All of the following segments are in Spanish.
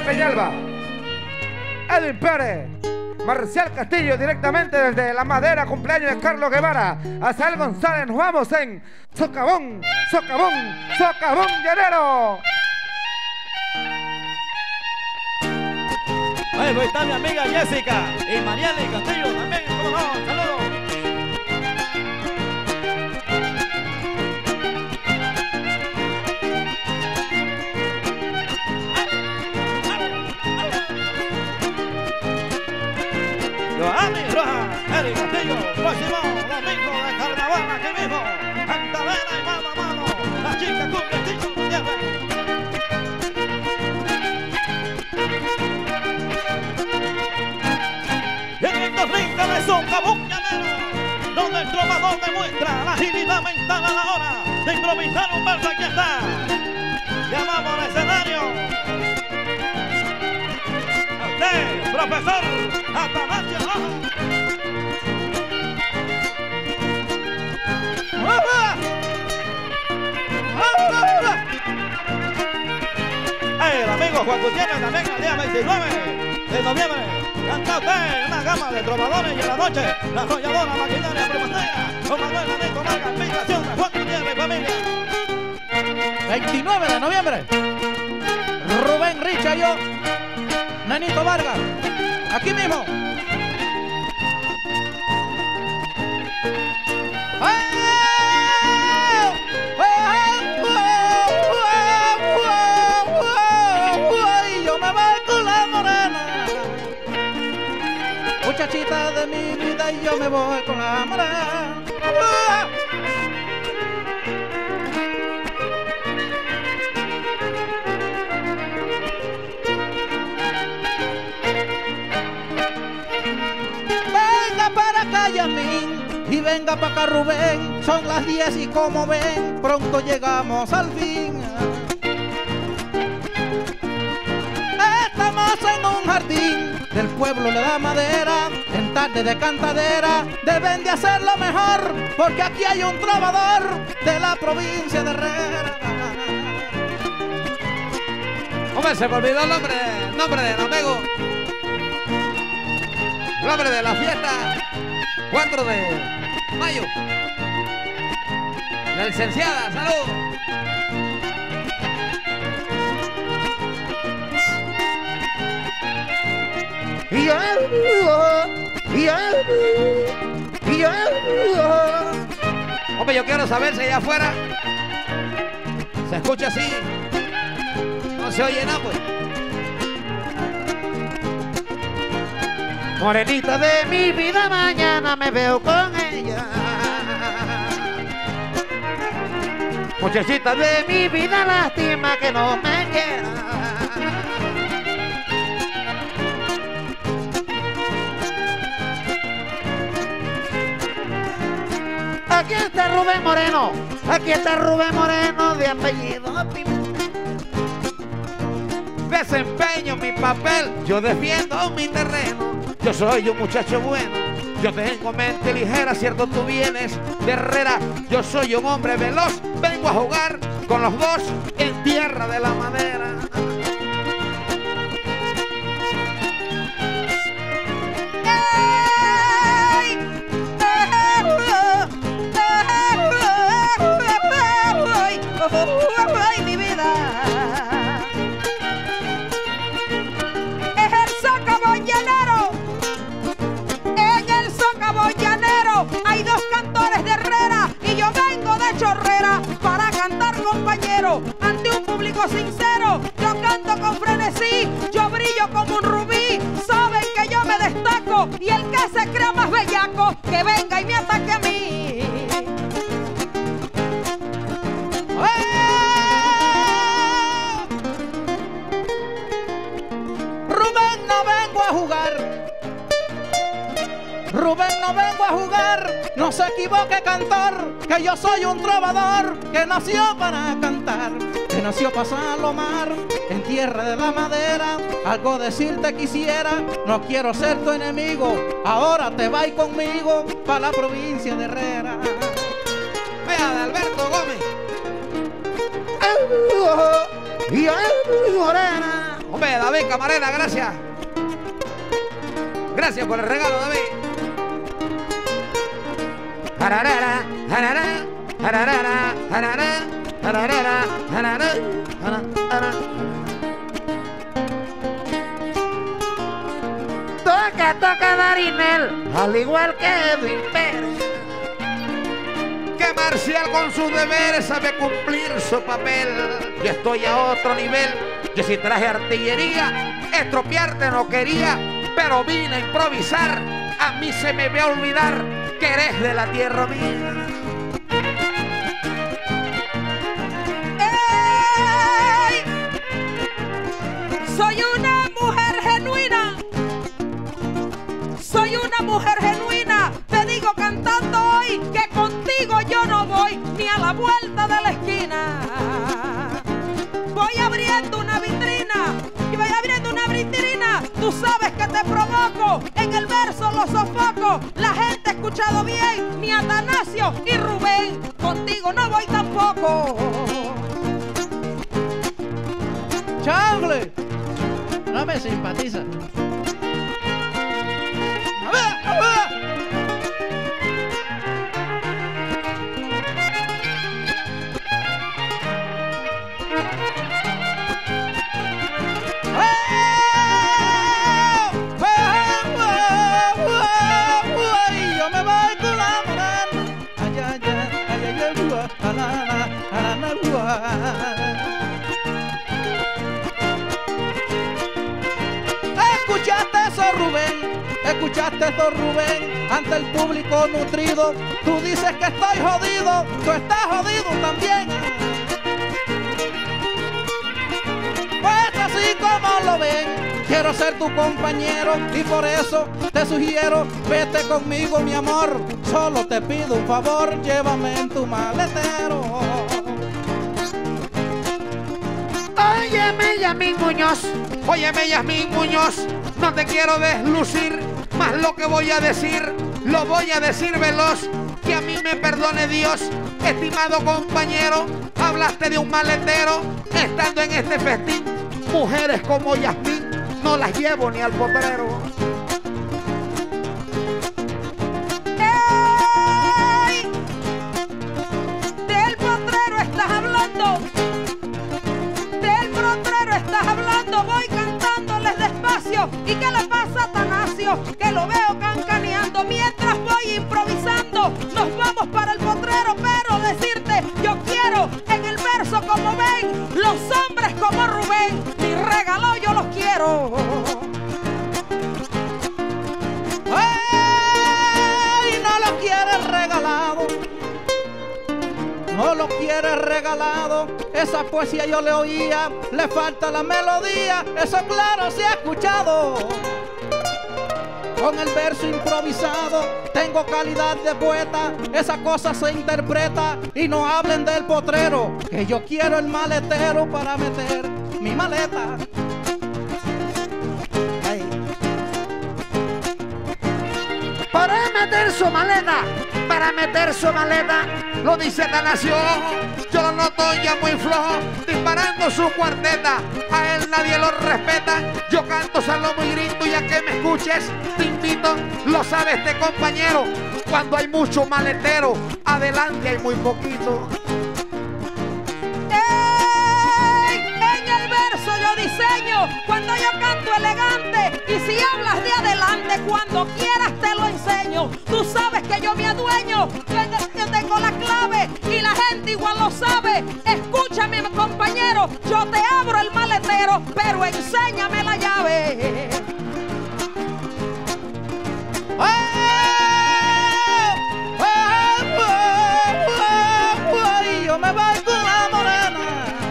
Peñalba, Edwin Pérez, Marcial Castillo, directamente desde La Madera, cumpleaños de Carlos Guevara. Azael González, nos vamos en Socavón, Socavón, Socavón llanero. Ahí está mi amiga Jessica y Mariela y Castillo también, ¿cómo no? Saludos. Johanny Rojas, Eric Castillo, próximo domingo de carnaval aquí mismo, Cantadera y mano a mano, la chica cumple Chicho Gutiérrez. Y en el 20 de Socavón llanero, donde el trovador demuestra la agilidad mental a la hora de improvisar un verso. Aquí está, llamamos al escenario a usted, profesor Atanasio Rojas. El amigo Juan Gutiérrez también el día 29 de noviembre canta usted una gama de trovadores y en la noche la arrolladora maquinaria promocionera con Manuel Anito Vargas, invitación de Juan Gutiérrez y familia. 29 de noviembre, Rubén Richa y yo, Nanito Vargas, aquí mismo. Yo me voy con la morena, muchachita de mi vida, y yo me voy con la morena. Venga para acá, Yamín, y venga para acá, Rubén. Son las 10 y como ven, pronto llegamos al fin. Estamos en un jardín del pueblo de La Madera, en tarde de cantadera deben de hacerlo mejor, porque aquí hay un trovador de la provincia de Herrera. Hombre, se me olvidó el nombre del amigo. El nombre de la fiesta 4 de mayo. La licenciada, saludos. Hombre, yo quiero saber si allá afuera se escucha así. No se oye nada, pues. Morenita de mi vida, mañana me veo con ella. Muchachita de mi vida, lástima que no me quiera. Aquí está Rubén Moreno, aquí está Rubén Moreno de apellido Pimentel. Desempeño mi papel, yo defiendo mi terreno. Yo soy un muchacho bueno, yo tengo mente ligera, cierto tú vienes de Herrera. Yo soy un hombre veloz, vengo a jugar con los dos en tierra de La Madera. ¡Ay, mi vida! Es el Socavón llanero. En el Socavón llanero hay dos cantores de Herrera y yo vengo de Chorrera para cantar, compañero, ante un público sincero. Yo canto con frenesí, yo brillo como un rubí. Saben que yo me destaco y el que se crea más bellaco que venga y me ataque a mí. Rubén, no vengo a jugar, no se equivoque, cantor, que yo soy un trovador que nació para cantar, que nació para salomar en tierra de La Madera. Algo decirte quisiera, no quiero ser tu enemigo, ahora te vas conmigo para la provincia de Herrera. Vea, de Alberto Gómez. Y Morena. Hombre, David Camarena, gracias. Gracias por el regalo, David. Jararara, jarará, jararara, jarará, jararara, jarará, jarará. Toca Darinel, al igual que Edwin Pérez. Que Marcial con sus deberes sabe cumplir su papel. Yo estoy a otro nivel. Yo sí traje artillería, estropearte no quería, pero vine a improvisar. A mí se me ve a olvidar que eres de la tierra mía. ¡Ey! Soy una mujer genuina. Soy una mujer genuina. Te digo cantando hoy que contigo yo no voy ni a la vuelta de la esquina. Voy abriendo una vitrina y voy abriendo una vitrina. Tú sabes que te provoco, en el verso lo sofoco. La gente ha escuchado bien, ni Atanasio y Rubén. Contigo no voy tampoco. ¡Changle! No me simpatiza. ¡A ver, a ver! Yo me voy con la morena. Ay, ay, ay, ay, ay, ay, ¿escuchaste eso, Rubén? ¿Escuchaste eso, Rubén? Ante el público nutrido, tú dices que estoy jodido, tú estás jodido también. Pues así como lo ven, quiero ser tu compañero y por eso te sugiero, vete conmigo, mi amor. Solo te pido un favor, llévame en tu maletero. Óyeme, Yasmín Muñoz. Óyeme, Yasmín Muñoz, no te quiero deslucir, más lo que voy a decir, lo voy a decir veloz, que a mí me perdone Dios. Estimado compañero, hablaste de un maletero, estando en este festín, mujeres como Yasmín, no las llevo ni al potrero. ¡Ey! Del potrero estás hablando. Del potrero estás hablando. Voy cantándoles despacio. ¿Y qué le pasa a Atanasio? Que lo veo cancaneando mientras voy improvisando. Nos vamos para el potrero, pero decirte, yo quiero en el verso como ven, los hombres como Rubén, mi regalo yo los quiero. ¡Ay! No lo quieres regalado, no lo quieres regalado. Esa poesía yo le oía, le falta la melodía, eso claro se ha escuchado. Con el verso improvisado tengo calidad de poeta, esa cosa se interpreta. Y no hablen del potrero, que yo quiero el maletero para meter mi maleta. Para meter su maleta, para meter su maleta. Lo dice Atanasio, yo lo noto ya muy flojo, disparando su cuarteta, a él nadie lo respeta, yo canto, salomo y grito, y a que me escuches, te invito, lo sabe este compañero, cuando hay mucho maletero, adelante hay muy poquito. ¡Ey! En el verso yo diseño, cuando yo canto elegante, y si hablas de adelante, cuando quieras te lo enseño. Tú sabes que yo me adueño, yo tengo la clave, y la gente igual lo sabe. Escúchame, compañero, yo te abro el maletero, pero enséñame la llave. Yo me voy con la morena.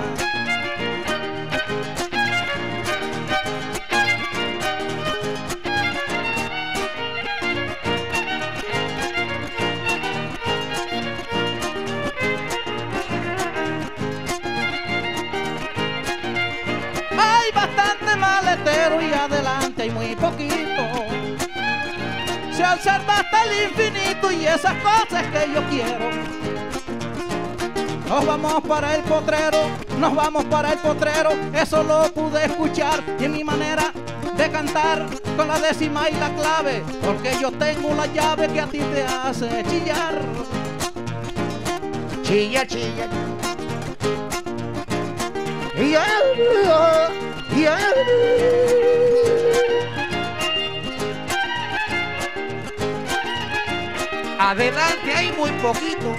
Hay bastante maletero y adelante hay muy poquito. Se observa hasta el infinito y esas cosas que yo quiero. Nos vamos para el potrero, nos vamos para el potrero. Eso lo pude escuchar y en mi manera de cantar con la décima y la clave, porque yo tengo la llave que a ti te hace chillar. Chilla, chilla. Adelante hay muy poquito.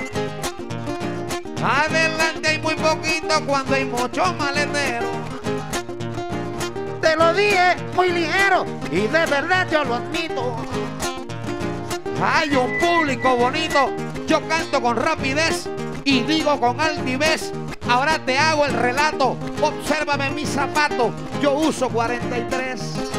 Adelante hay muy poquito cuando hay muchos maleteros. Te lo dije muy ligero y de verdad yo lo admito. Hay un público bonito. Yo canto con rapidez y digo con altivez. Ahora te hago el relato. Obsérvame mis zapatos. Yo uso 43.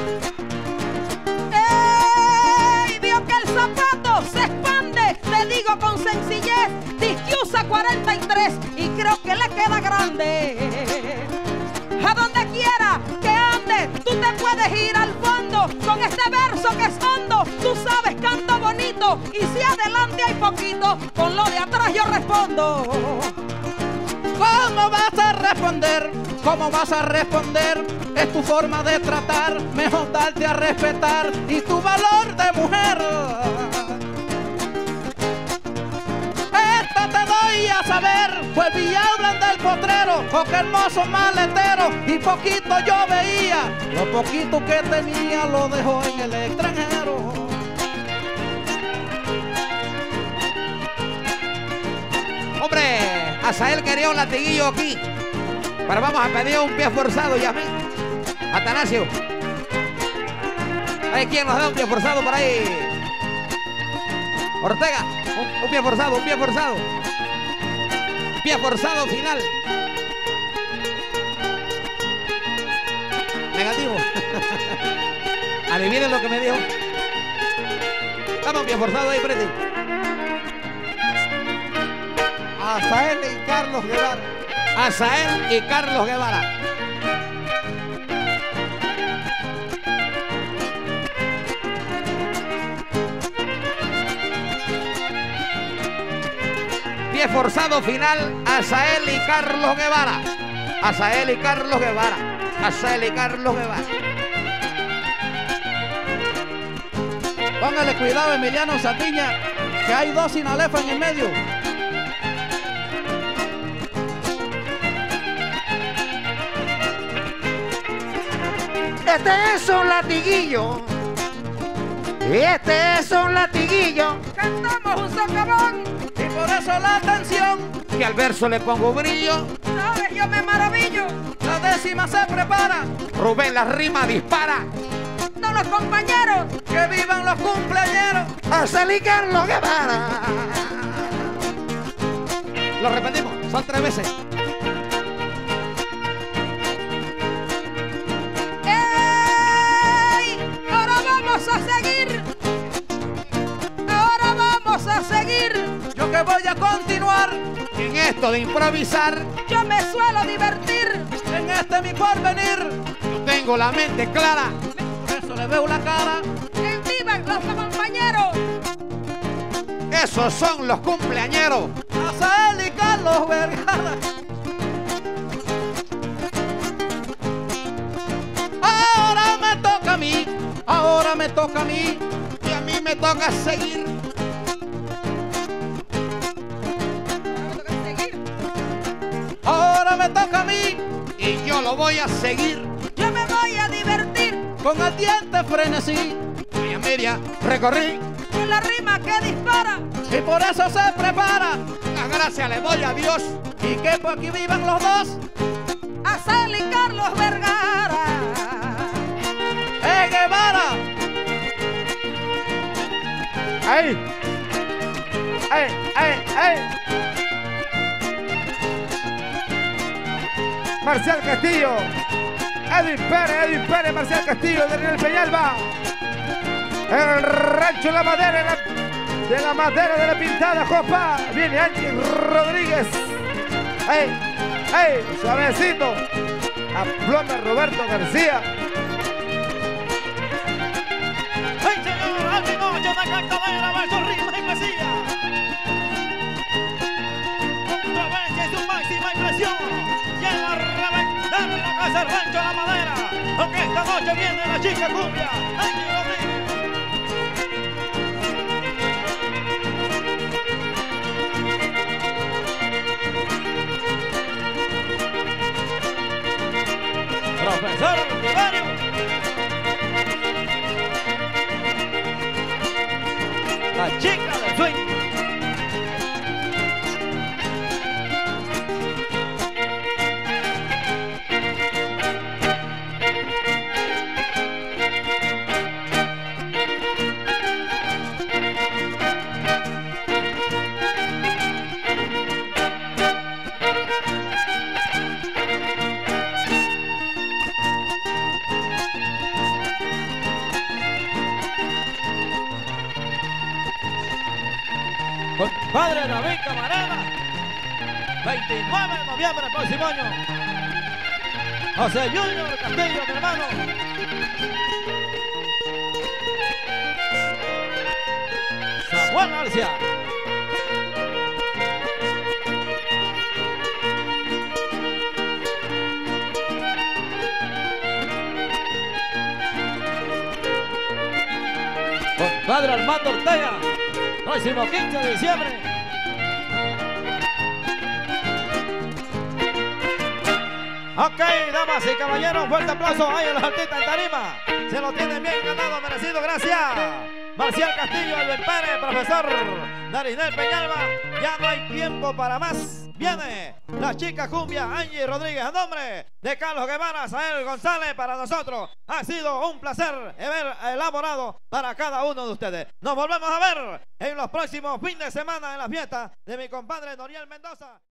¡Ey! Vio que el zapato se expande. Te digo con sencillez. Dice que usa 43 y creo que le queda grande. A donde quiera que ande, tú te puedes ir al fondo con este verso que es hondo. Tú sabes, canto bonito y si adelante hay poquito, con lo de atrás yo respondo. ¿Cómo vas a responder? ¿Cómo vas a responder? Es tu forma de tratar, mejor darte a respetar y tu valor de mujer. Esta te doy a saber, pues Villalblan del potrero, oh qué hermoso maletero, y poquito yo veía, lo poquito que tenía lo dejó en el extranjero. Hombre, Azael quería un latiguillo aquí. Pero vamos a pedir un pie forzado, ya ven. Atanasio. ¿Hay quien nos da un pie forzado por ahí? Ortega, un pie forzado, un pie forzado. Pie forzado final. Negativo. Adivinen lo que me dijo. Dame un pie forzado ahí, Preti. Azael y Carlos Guevara. Azael y Carlos Guevara. Pie forzado final, Azael y Carlos Guevara. Azael y Carlos Guevara. Azael y Carlos Guevara. Póngale cuidado, Emiliano Satiña, que hay dos sinalefas en el medio. Este es un latiguillo. Este es un latiguillo. Cantamos un socavón. Y por eso la atención, Que al verso le pongo brillo. Sabes, yo me maravillo. la décima se prepara. Rubén la rima dispara. Todos los compañeros. Que vivan los cumpleañeros. Azael y Carlos Guevara. Lo repetimos, son 3 veces. ¡Ey! Ahora vamos a seguir. Ahora vamos a seguir. Yo que voy a continuar En esto de improvisar, Yo me suelo divertir. en este mi porvenir. yo tengo la mente clara. Por eso le veo la cara. Que vivan los compañeros. Esos son los cumpleañeros. Azael y Carlos Vergara. Ahora me toca a mí. Ahora me toca a mí. Y a mí me toca seguir. Ahora me toca a mí. Y yo lo voy a seguir. Yo me voy a divertir. Con el diente frenesí. Media media recorrí. Con la rima que dispara. Y por eso se prepara. La gracia le doy a Dios. Y que por aquí vivan los dos. Azael y Carlos Vergara. Guevara. ¡Ay! ¡Ay! ¡Ay! ¡Ay! Marcial Castillo. Edwin Pérez, Marcial Castillo, Daniel Peñalba. El rancho La Madera, de la madera de la pintada copa. Viene Ángel Rodríguez. ¡Ay! ¡Ay! Suavecito. Aplome Roberto García. ¡Ay, señor! ¡Al Pinocho de Cantadera! ¡Versos, rimas y poesía! ¡Controversia y su Esta noche viene la chica cumbia, Angie Rodríguez. Profesor Tiberio. La chica del swing. Padre David Camarena, 29 de noviembre del próximo año. José Junior Castillo, mi hermano. Samuel García. Padre Armando Ortega, próximo 15 de diciembre. Ok, damas y caballeros, fuerte aplauso ahí a los artistas en tarima. Se lo tienen bien ganado, merecido, gracias. Marcial Castillo, Albert Pérez, profesor Darinel Peñalba. Ya no hay tiempo para más. Viene la chica cumbia, Angie Rodríguez, a nombre de Carlos Guevara, Sael González. Para nosotros ha sido un placer haber elaborado para cada uno de ustedes. Nos volvemos a ver en los próximos fines de semana en la fiesta de mi compadre Noriel Mendoza.